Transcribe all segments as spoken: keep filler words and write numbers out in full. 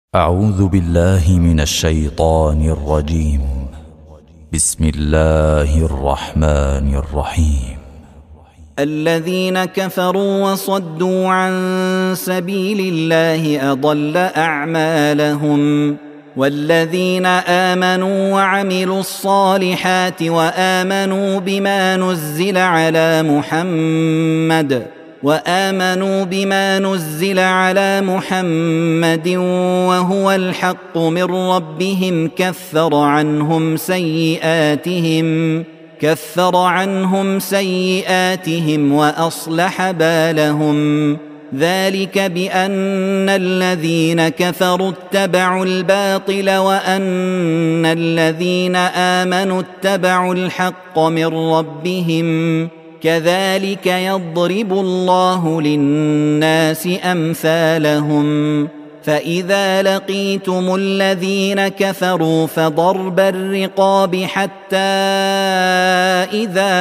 أعوذ بالله من الشيطان الرجيم. بسم الله الرحمن الرحيم. الذين كفروا وصدوا عن سبيل الله أضل أعمالهم، والذين آمنوا وعملوا الصالحات وآمنوا بما نزل على محمد وآمنوا بما نزل على محمد وهو الحق من ربهم كفر عنهم سيئاتهم كفر عنهم سيئاتهم وأصلح بالهم. ذلك بأن الذين كفروا اتبعوا الباطل وأن الذين آمنوا اتبعوا الحق من ربهم، كذلك يضرب الله للناس أمثالهم. فإذا لقيتم الذين كفروا فضرب الرقاب حتى إذا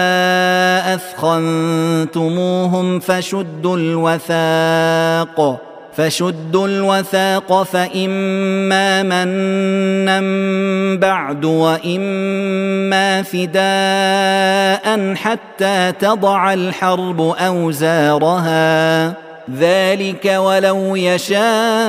أثخنتموهم فشدوا الوثاق فشدوا الوثاق فإما منا بعد وإما فداء حتى تضع الحرب أوزارها. ذلك ولو يشاء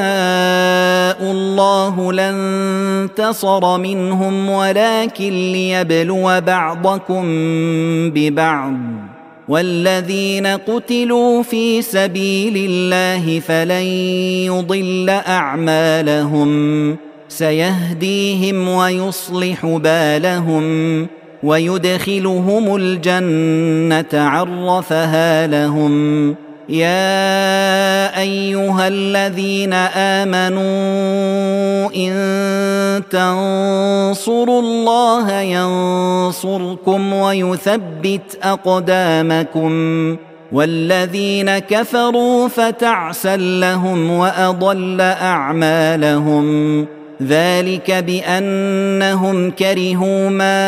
الله لانتصر منهم ولكن ليبلو بعضكم ببعض. والذين قتلوا في سبيل الله فلن يضل أعمالهم، سيهديهم ويصلح بالهم ويدخلهم الجنة عرفها لهم. يا أيها الذين آمنوا إن تنصروا الله ينصركم ويثبت أقدامكم، والذين كفروا فتعسا لهم وأضل أعمالهم. ذلك بأنهم كرهوا ما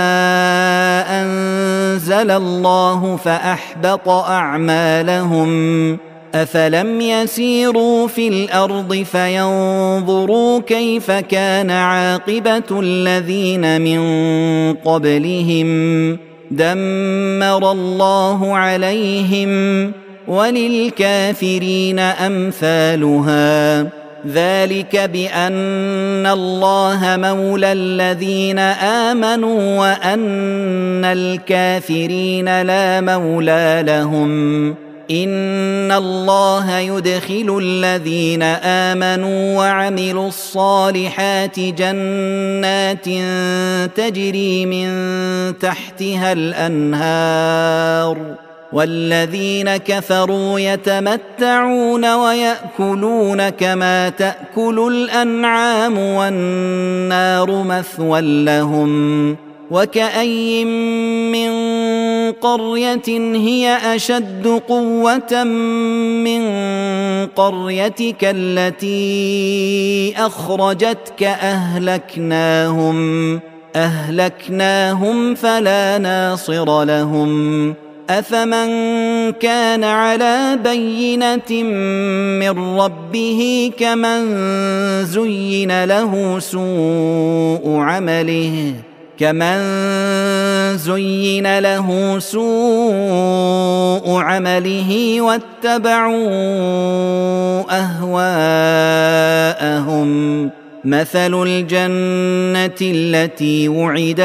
أنزل الله فأحبط أعمالهم. أفلم يسيروا في الأرض فينظروا كيف كان عاقبة الذين من قبلهم، دمر الله عليهم وللكافرين أمثالها. ذلك بأن الله مولى الذين آمنوا وأن الكافرين لا مولى لهم. إن الله يدخل الذين آمنوا وعملوا الصالحات جنات تجري من تحتها الأنهار، والذين كفروا يتمتعون ويأكلون كما تأكل الأنعام والنار مثوى لهم. وكأي من قرية هي أشد قوة من قريتك التي أخرجتك أهلكناهم أهلكناهم فلا ناصر لهم. أفمن كان على بينة من ربه كمن زين له سوء عمله كمن زين له سوء عمله واتبعوا أهواءهم. مثل الجنة التي وعد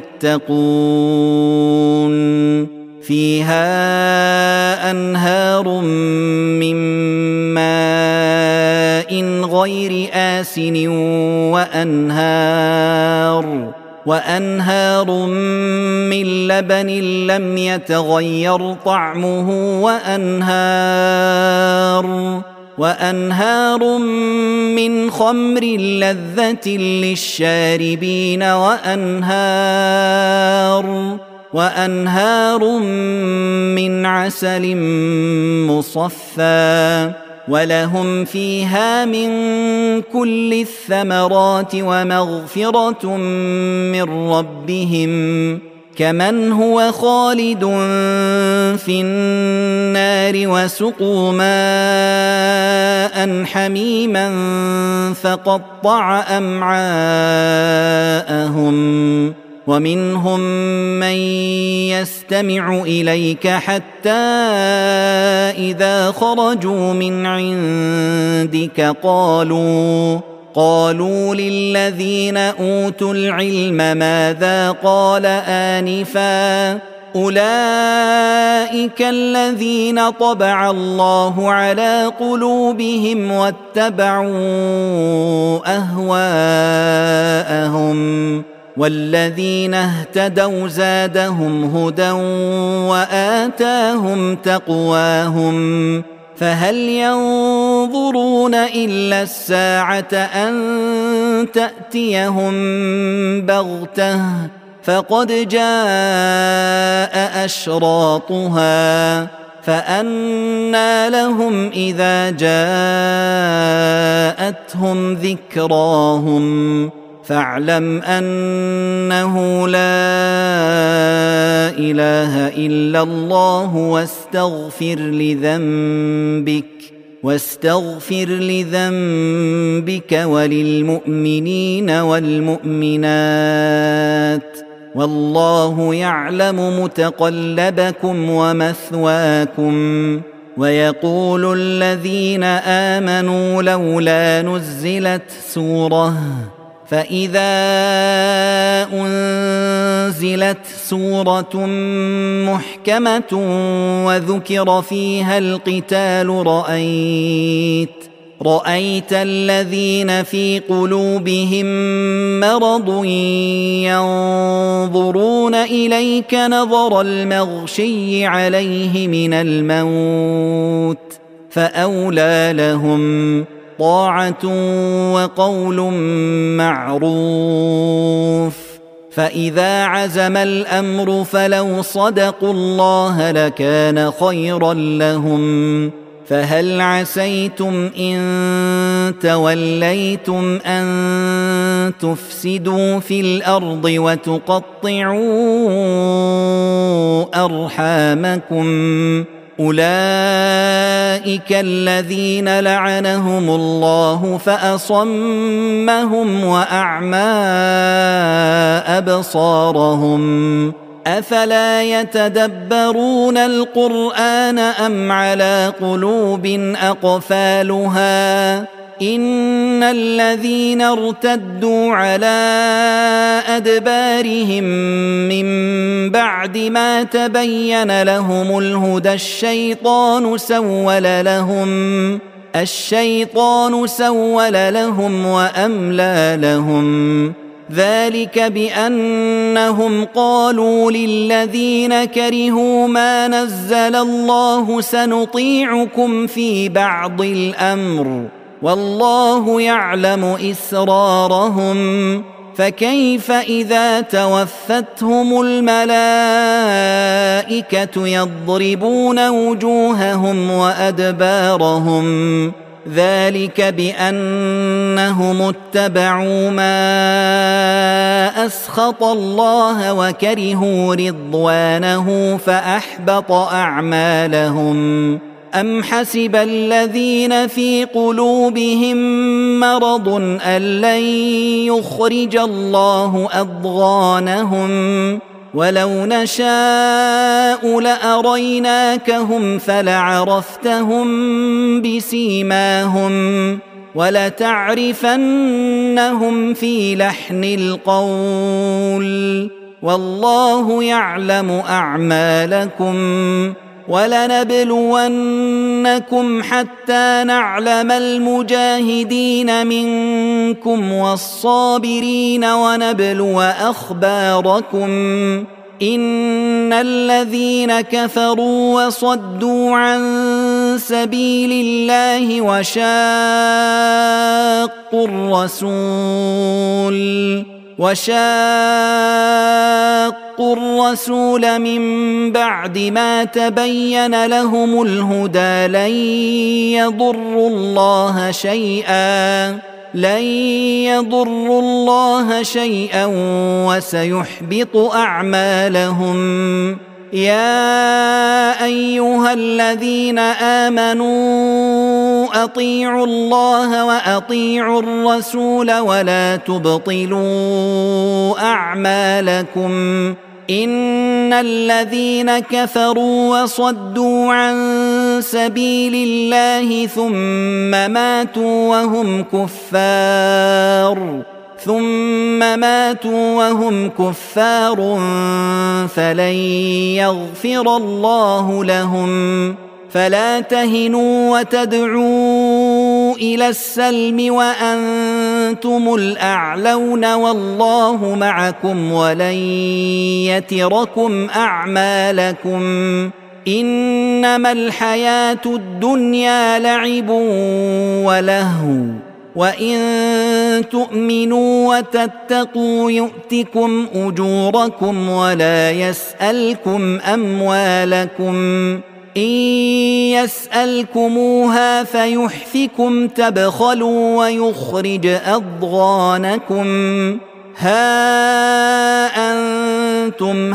المتقون فيها أنهار من ماء غير آسن وأنهار وأنهار من لبن لم يتغير طعمه وأنهار وأنهار من خمر لذة للشاربين وأنهار وأنهار من عسل مصفى، ولهم فيها من كل الثمرات ومغفرة من ربهم، كمن هو خالد في النار وسقوا ماء حميما فقطع أمعاءهم ومنهم من يستمع إليك حتى إذا خرجوا من عندك قالوا قالوا للذين أوتوا العلم ماذا قال آنفا أولئك الذين طبع الله على قلوبهم واتبعوا أهواءهم والذين اهتدوا زادهم هدى وآتاهم تقواهم فهل ينظرون إلا الساعة أن تأتيهم بغتة فقد جاء أشراطها فأنى لهم إذا جاءتهم ذكراهم فاعلم أنه لا إله إلا الله واستغفر لذنبك واستغفر لذنبك وللمؤمنين والمؤمنات والله يعلم متقلبكم ومثواكم ويقول الذين آمنوا لولا نزلت سورة فإذا أنزلت سورة محكمة وذكر فيها القتال رأيت رأيت الذين في قلوبهم مرض ينظرون إليك نظر المغشي عليه من الموت فأولى لهم طاعة وقول معروف فإذا عزم الأمر فلو صدقوا الله لكان خيرا لهم فهل عسيتم إن توليتم أن تفسدوا في الأرض وتقطعوا أرحامكم أولئك الذين لعنهم الله فأصمهم وأعمى أبصارهم أفلا يتدبرون القرآن أم على قلوب أقفالها إن الذين ارتدوا على أدبارهم من بعد ما تبين لهم الهدى الشيطان سول لهم الشيطان سول لهم وأملى لهم ذلك بأنهم قالوا للذين كرهوا ما نزل الله سنطيعكم في بعض الأمر والله يعلم إسرارهم فكيف إذا توفتهم الملائكة يضربون وجوههم وأدبارهم ذلك بأنهم اتبعوا ما أسخط الله وكرهوا رضوانه فأحبط أعمالهم أم حسب الذين في قلوبهم مرض أن لن يخرج الله أضغانهم ولو نشاء لأريناكهم فلعرفتهم بسيماهم ولتعرفنهم في لحن القول والله يعلم أعمالكم ولنبلونكم حتى نعلم المجاهدين منكم والصابرين ونبلو أخباركم إن الذين كفروا وصدوا عن سبيل الله وشاقوا الرسول وشاقوا الرسول من بعد ما تبين لهم الهدى لن يضروا الله شيئا لن يضروا الله شيئا وسيحبط أعمالهم. يا أيها الذين آمنوا أطيعوا الله وأطيعوا الرسول ولا تبطلوا أعمالكم. إن الذين كفروا وصدوا عن سبيل الله ثم ماتوا وهم كفار ثم ماتوا وهم كفار فلن يغفر الله لهم. فلا تهنوا وتدعوا إلى السلم وأنتم الأعلون والله معكم ولن يتركم أعمالكم. إنما الحياة الدنيا لعب ولهو وإن تؤمنوا وتتقوا يؤتكم أجوركم ولا يسألكم أموالكم. إن يسألكموها فيحفكم تبخلوا ويخرج أضغانكم. ها أنتم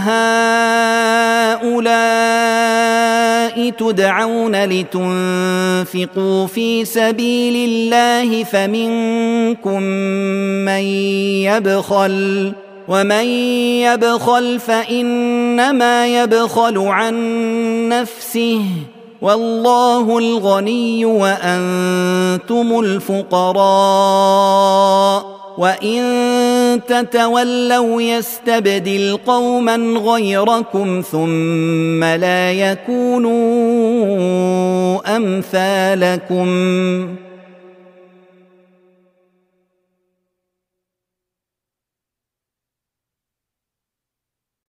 هؤلاء تدعون لتنفقوا في سبيل الله فمنكم من يبخل ومن يبخل فإنما يبخل عن نفسه والله الغني وأنتم الفقراء. وإن تتولوا يستبدل قوما غيركم ثم لا يكونوا أمثالكم.